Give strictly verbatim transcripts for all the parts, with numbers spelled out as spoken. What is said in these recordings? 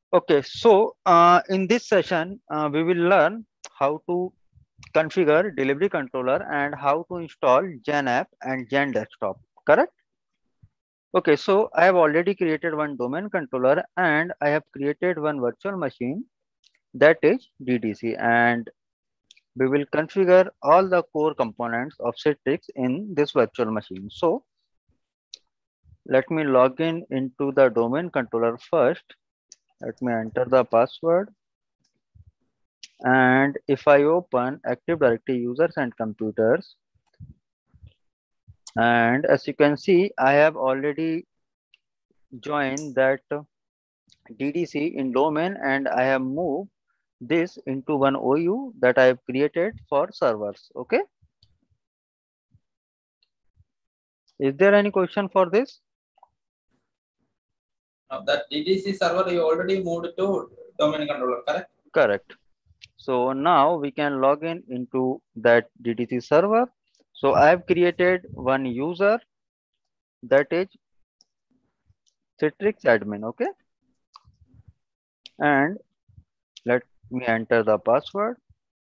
Okay, so uh, in this session, uh, we will learn how to configure delivery controller and how to install Gen app and Gen desktop. Correct? Okay, so I have already created one domain controller and I have created one virtual machine, that is D D C, and we will configure all the core components of Citrix in this virtual machine. So let me log in into the domain controller first. Let me enter the password. And if I open Active Directory users and computers, and as you can see, I have already joined that D D C in domain and I have moved this into one O U that I have created for servers. Okay. Is there any question for this? Now that D D C server you already moved to domain controller, correct? Correct. So now we can log in into that D D C server. So I have created one user, that is Citrix admin. Okay. And let me enter the password.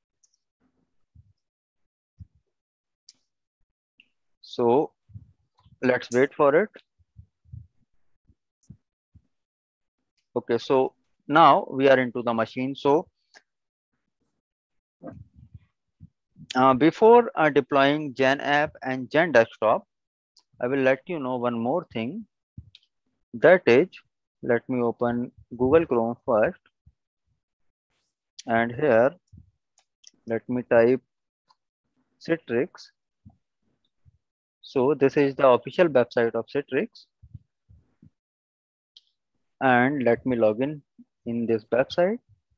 So let's wait for it. Okay, so now we are into the machine. So uh, before uh, deploying Gen app and Gen desktop, I will let you know one more thing. That is, let me open Google Chrome first. And here, let me type Citrix. So this is the official website of Citrix. And let me log in in this website.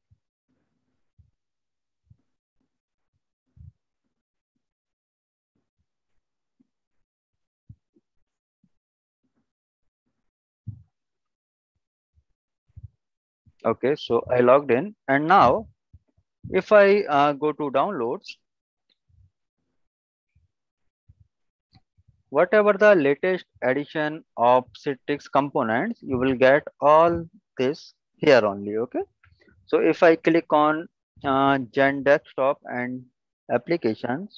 Okay, so I logged in. And now, if I uh, go to downloads, whatever the latest edition of Citrix components, you will get all this here only. Okay. So if I click on uh, Gen desktop and applications,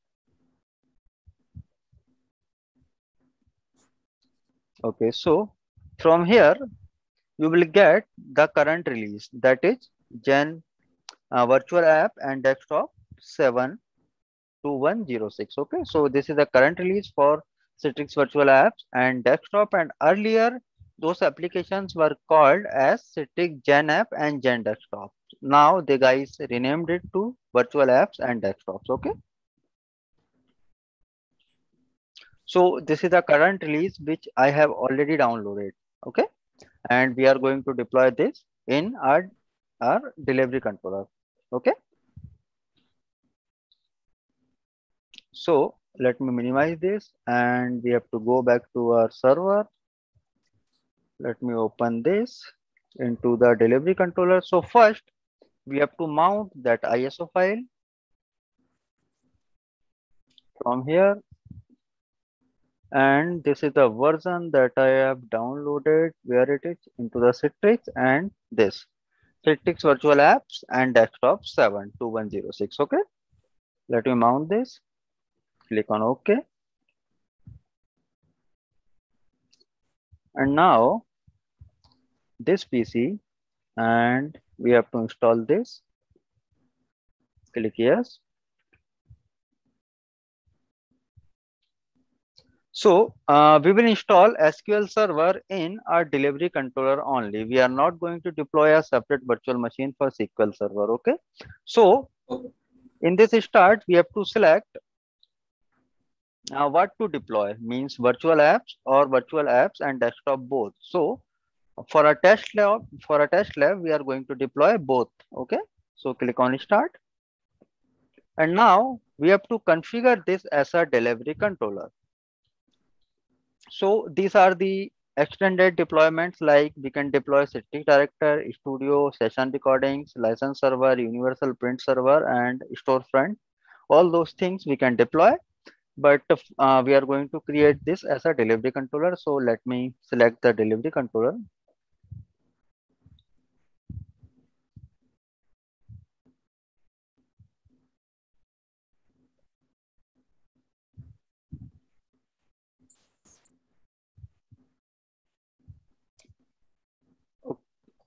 okay, so from here you will get the current release, that is Gen uh, virtual app and desktop seven two one zero six. Okay, so this is the current release for Citrix virtual apps and desktop, and earlier those applications were called as Citrix Gen app and Gen desktop. Now the guys renamed it to virtual apps and desktops. Okay, so this is the current release which I have already downloaded. Okay, and we are going to deploy this in our our delivery controller. Okay, so let me minimize this and we have to go back to our server. Let me open this into the delivery controller. So first we have to mount that I S O file from here, and this is the version that I have downloaded, where it is into the Citrix, and this Citrix virtual apps and desktop seven two one zero six. Okay, let me mount this, click on OK, and now this P C, and we have to install this. Click yes. So uh, we will install S Q L Server in our delivery controller only. We are not going to deploy a separate virtual machine for S Q L Server. Okay. So Okay. in this start, we have to select uh, what to deploy, means virtual apps or virtual apps and desktop both. So for a test lab, for a test lab, we are going to deploy both. Okay. So click on start. And now we have to configure this as a delivery controller. So these are the extended deployments, like we can deploy Citrix Director, Studio, session recordings, license server, universal print server, and storefront. All those things we can deploy, but uh, we are going to create this as a delivery controller. So let me select the delivery controller.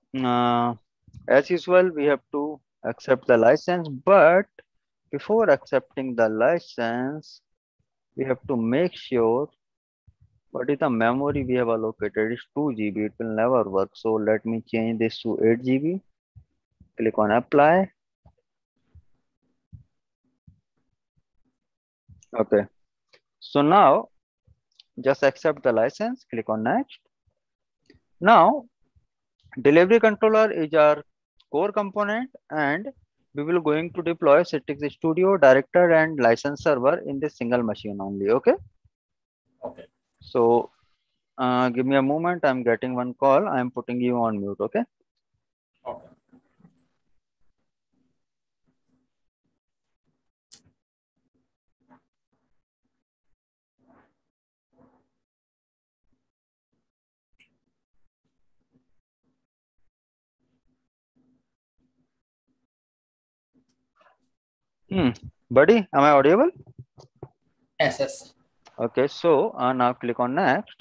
uh, as usual, we have to accept the license, but before accepting the license, we have to make sure what is the memory we have allocated. It's two G B. It will never work. So let me change this to eight G B. Click on apply. Okay. So now just accept the license. Click on next. Now delivery controller is our core component, and we will going to deploy Citrix Studio, Director, and license server in this single machine only. Okay. Okay. So uh, give me a moment. I'm getting one call. I'm putting you on mute. Okay. Okay. Hmm. Buddy, am I audible? Yes, yes. Okay. So uh, now click on next.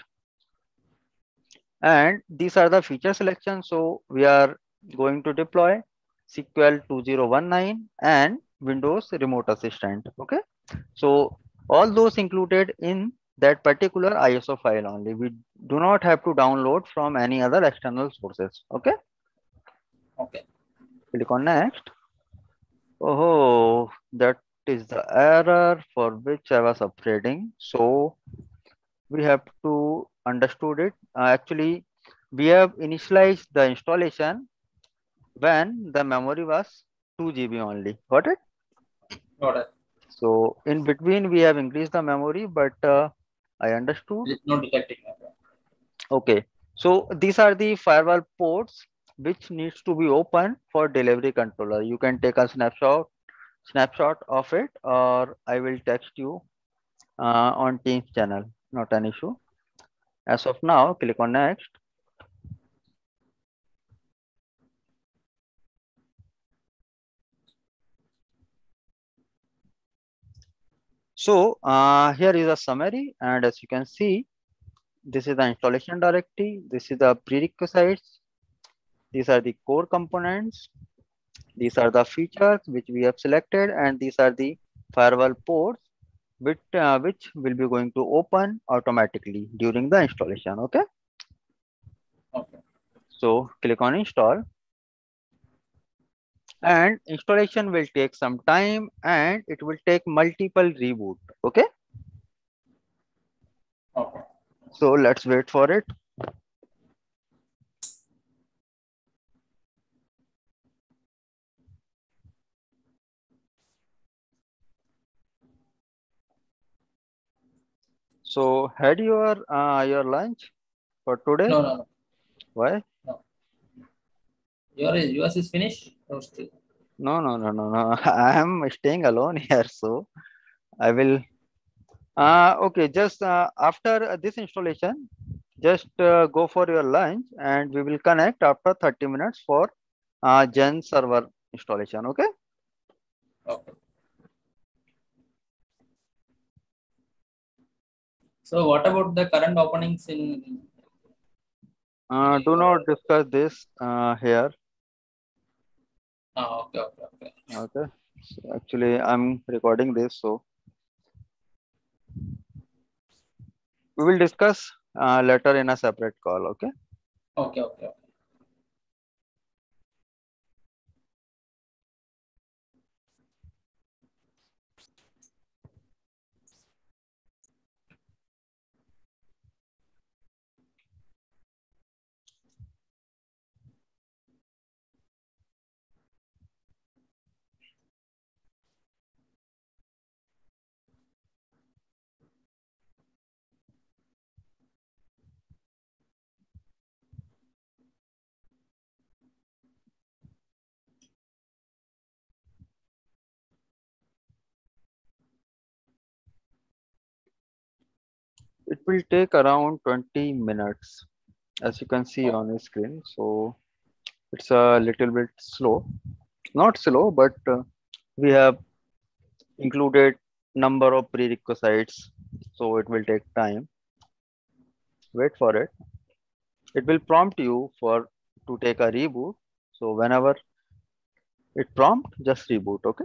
And these are the feature selections. So we are going to deploy S Q L two thousand nineteen and Windows Remote Assistant. Okay. So all those included in that particular I S O file only. We do not have to download from any other external sources. Okay. Okay. Click on next. Oh, that is the error for which I was upgrading. So we have to understood it. Uh, actually, we have initialized the installation when the memory was two G B only. Got it? Got it. So in between we have increased the memory, but uh, I understood. It's not detecting. Okay. So these are the firewall ports which needs to be open for delivery controller. You can take a snapshot snapshot of it, or I will text you uh, on Teams channel. Not an issue. As of now, click on next. So uh, here is a summary, and as you can see, this is the installation directory. This is the prerequisites. These are the core components. These are the features which we have selected, and these are the firewall ports which uh, which will be going to open automatically during the installation. Okay. Okay. So click on install, and installation will take some time, and it will take multiple reboot. Okay. Okay. So let's wait for it. So had your uh, your lunch for today? No, no, no. Why? No. Your yours is finished? No, still. No, no, no, no, no. I am staying alone here, so I will. Uh, okay, just uh, after this installation, just uh, go for your lunch, and we will connect after thirty minutes for uh, Gen server installation. Okay. Okay. So what about the current openings in? Uh, do Your, not discuss this uh, here. ah, okay, okay, okay. Okay. So actually, I'm recording this, so we will discuss uh, later in a separate call. Okay. Okay, okay, okay. It will take around twenty minutes, as you can see Oh, on the screen. So it's a little bit slow. Not slow, but uh, we have included number of prerequisites, so it will take time. Wait for it. It will prompt you for to take a reboot. So whenever it prompt, just reboot. Okay.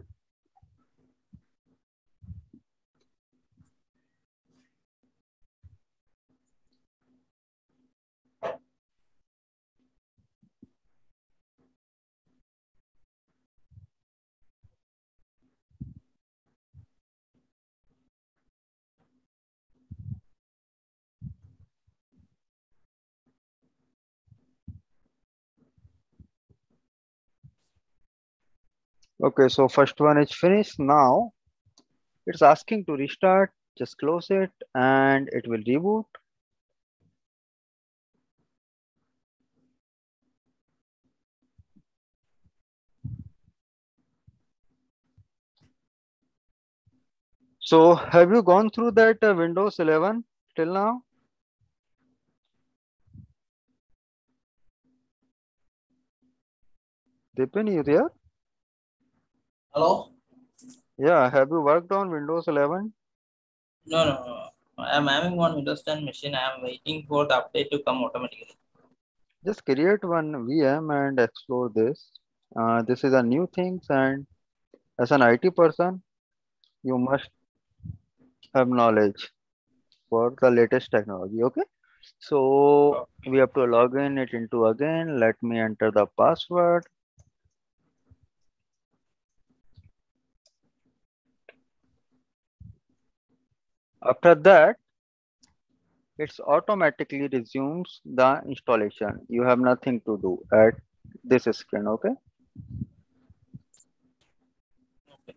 Okay, so first one is finished. Now it's asking to restart. Just close it and it will reboot. So have you gone through that uh, Windows eleven till now? Dipin, you there? Hello? Yeah, have you worked on Windows eleven? No, no, no. I'm having one Windows ten machine. I'm waiting for the update to come automatically. Just create one V M and explore this. Uh, this is a new things, and as an I T person, you must have knowledge for the latest technology. Okay. So Oh, we have to log in it into again. Let me enter the password. After that, it's automatically resumes the installation. You have nothing to do at this screen. Okay. okay.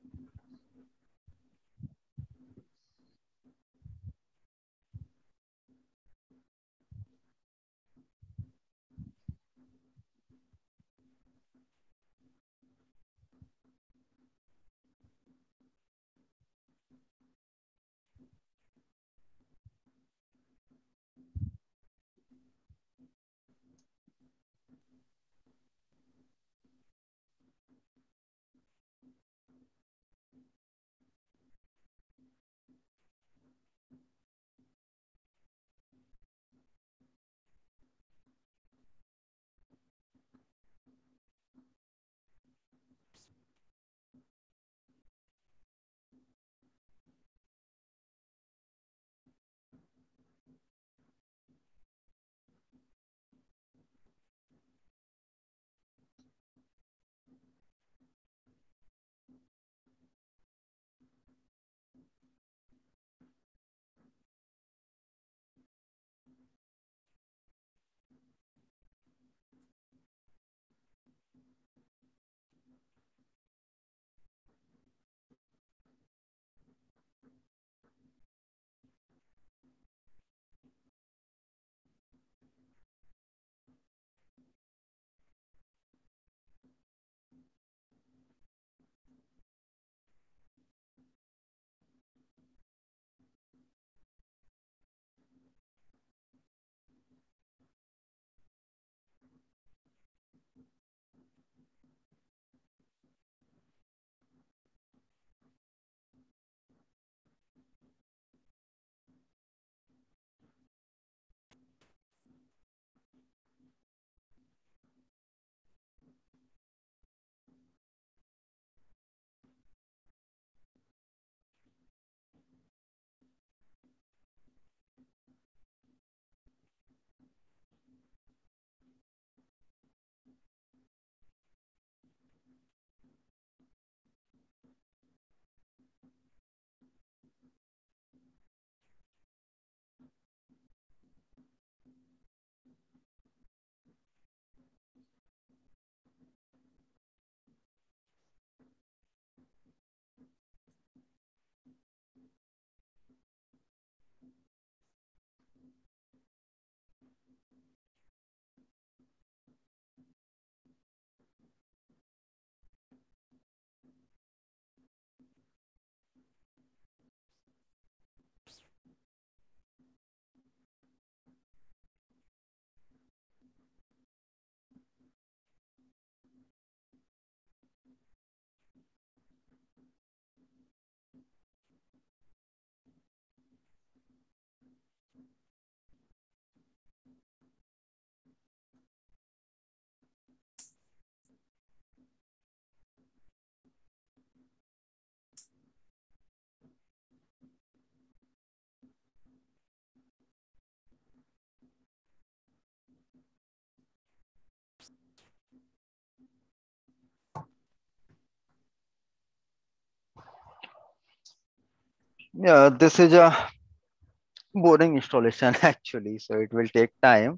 Yeah, this is a boring installation actually, so it will take time.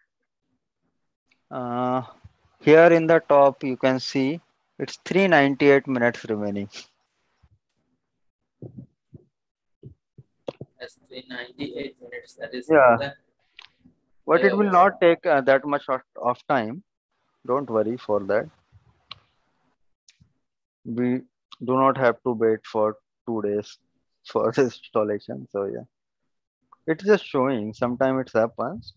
Uh, Here in the top, you can see it's three hundred ninety-eight minutes remaining. That's three hundred ninety-eight minutes. That is more Yeah, than but five it will hours. not take uh, that much of, of time. Don't worry for that. We do not have to wait for two days for this installation. So yeah, it's just showing. Sometimes it happens.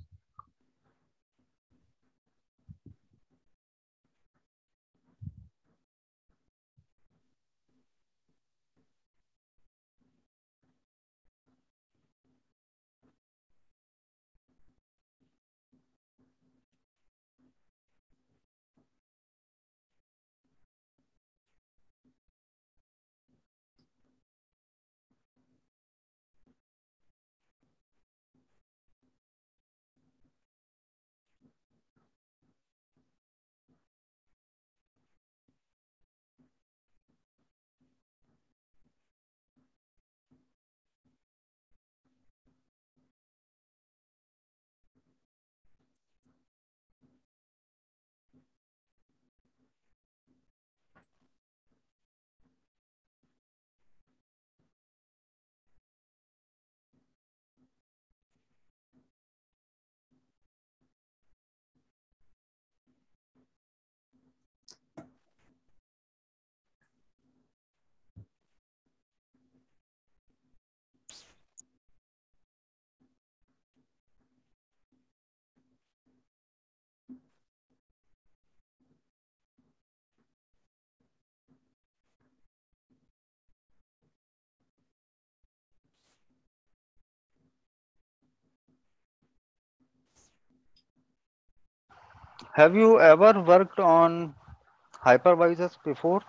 Have you ever worked on hypervisors before?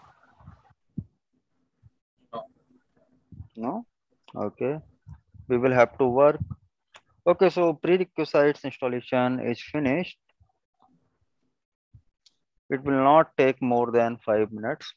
No. No? Okay. We will have to work. Okay, so prerequisites installation is finished. It will not take more than five minutes.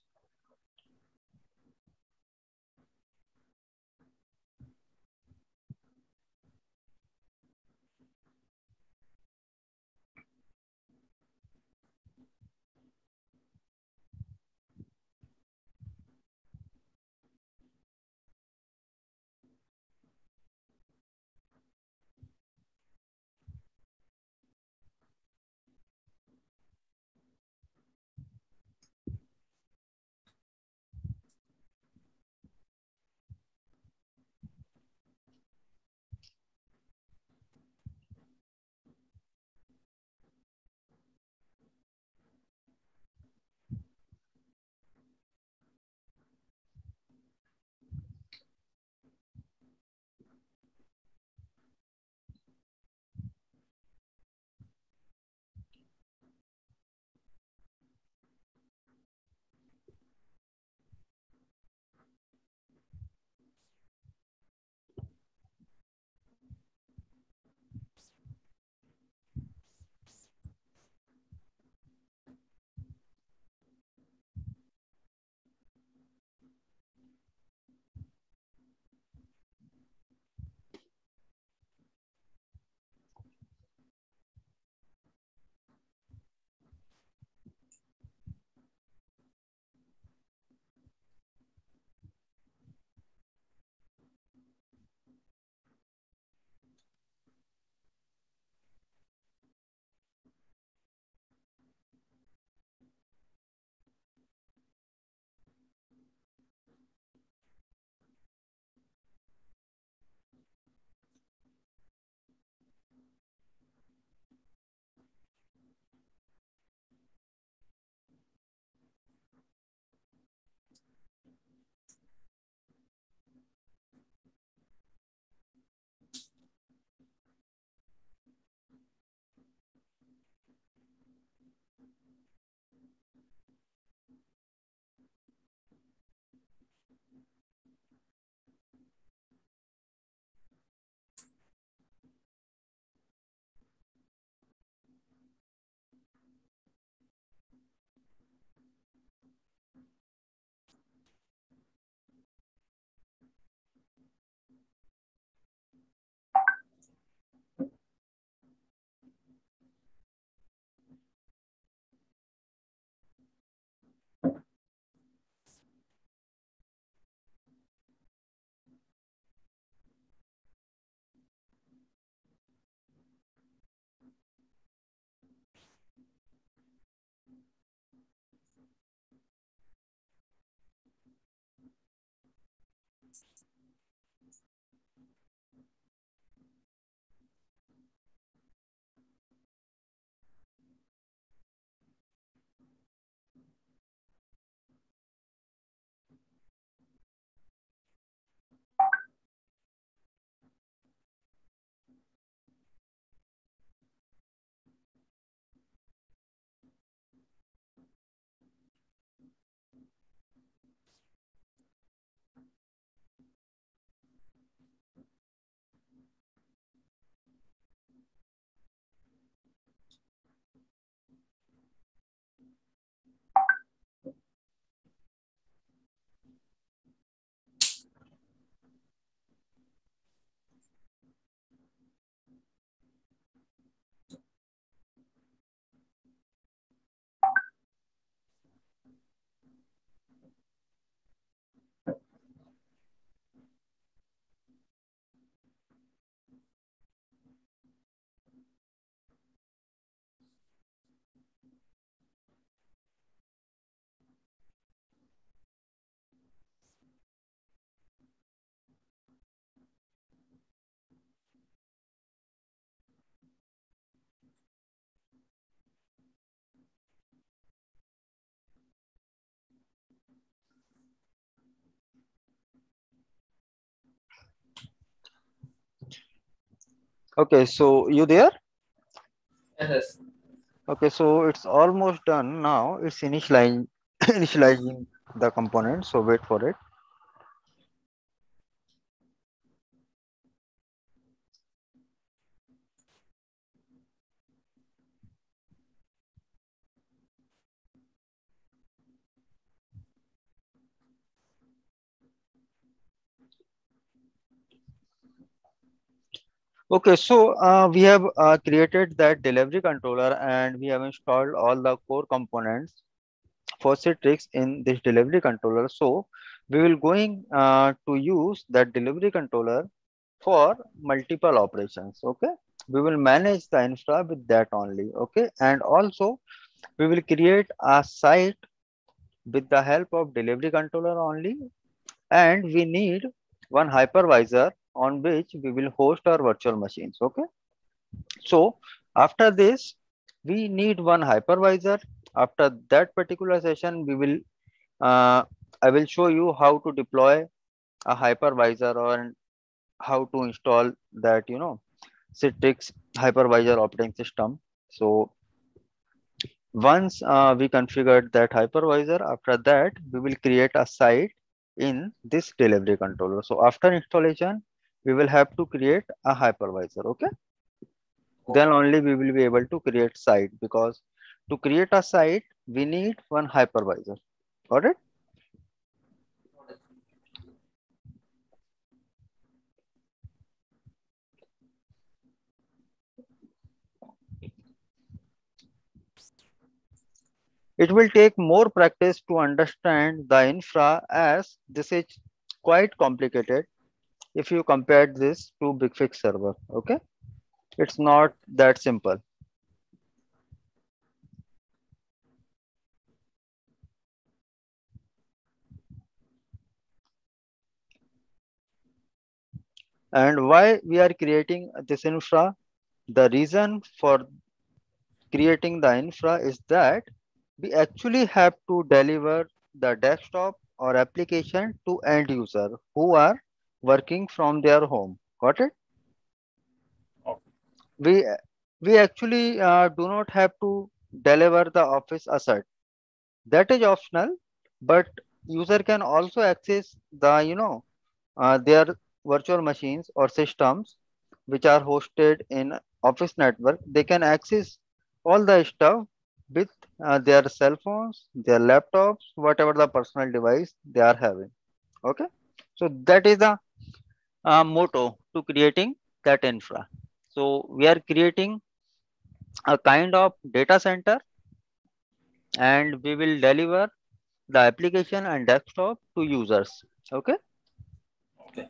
Okay, so you there? Yes, yes. Okay, so it's almost done now. It's initializing initializing the component. So wait for it. Okay, so uh, we have uh, created that delivery controller and we have installed all the core components for Citrix in this delivery controller. So we will going uh, to use that delivery controller for multiple operations. Okay, we will manage the infra with that only. Okay, and also we will create a site with the help of delivery controller only, and we need one hypervisor on which we will host our virtual machines. Okay, so after this we need one hypervisor. After that particular session we will uh, I will show you how to deploy a hypervisor or how to install that, you know, Citrix hypervisor operating system. So once uh, we configured that hypervisor, after that we will create a site in this delivery controller. So after installation, we will have to create a hypervisor. Okay, then Okay. only we will be able to create site, because to create a site we need one hypervisor. Got it? It will take more practice to understand the infra, as this is quite complicated if you compare this to BigFix server. Okay, it's not that simple. And why we are creating this infra? The reason for creating the infra is that we actually have to deliver the desktop or application to end user who are working from their home. Got it? Okay. We we actually uh, do not have to deliver the office asset. That is optional, but user can also access the, you know, uh, their virtual machines or systems which are hosted in office network. They can access all the stuff with uh, their cell phones, their laptops, whatever the personal device they are having. Okay, so that is the uh, motto to creating that infra. So we are creating a kind of data center, and we will deliver the application and desktop to users. Okay. Okay.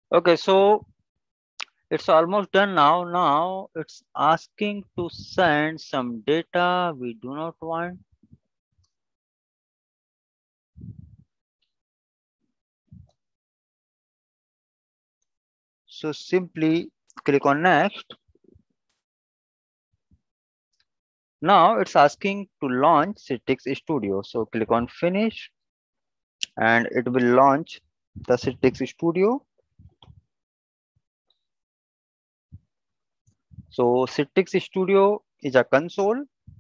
Okay, so it's almost done now. Now it's asking to send some data we do not want. So simply click on next. Now it's asking to launch Citrix Studio. So click on finish and it will launch the Citrix Studio. So Citrix Studio is a console,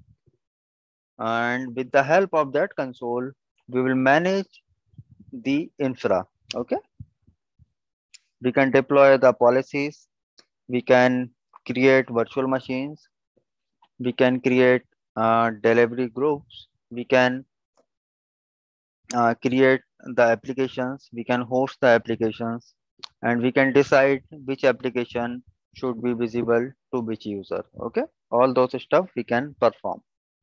and with the help of that console, we will manage the infra. Okay, we can deploy the policies, we can create virtual machines, we can create uh, delivery groups, we can uh, create the applications, we can host the applications, and we can decide which application should be visible to which user. Okay, all those stuff we can perform.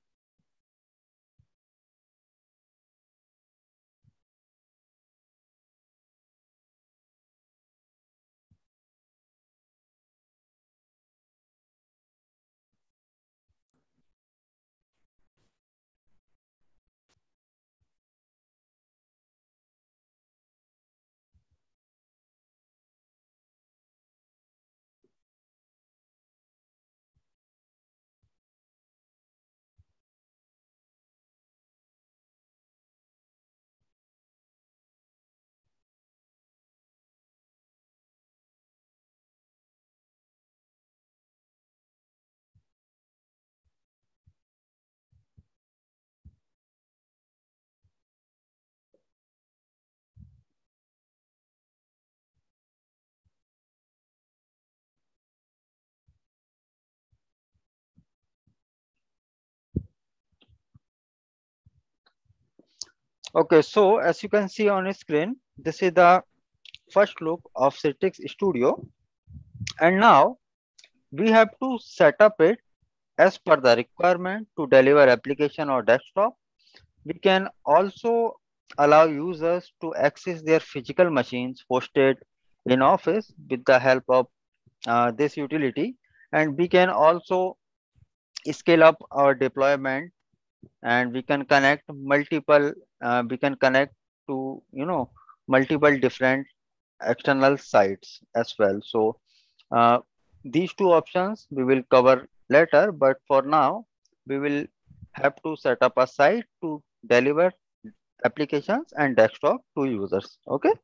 Okay, so as you can see on screen, this is the first look of Citrix Studio, and now we have to set up it as per the requirement to deliver application or desktop. We can also allow users to access their physical machines hosted in Office with the help of uh, this utility, and we can also scale up our deployment, and we can connect multiple uh, we can connect to you know multiple different external sites as well. So uh, these two options we will cover later, but for now we will have to set up a site to deliver applications and desktop to users. Okay.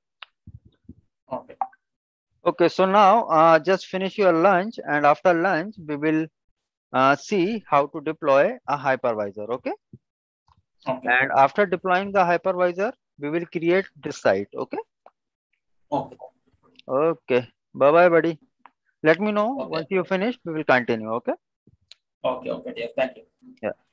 Okay. Okay, so now uh, just finish your lunch, and after lunch we will uh, see how to deploy a hypervisor. Okay. Okay. And after deploying the hypervisor, we will create this site. Okay. Okay. Okay. Bye bye, buddy. Let me know Okay. once you finish, we will continue. Okay. Okay. Okay, dear. Thank you. Yeah.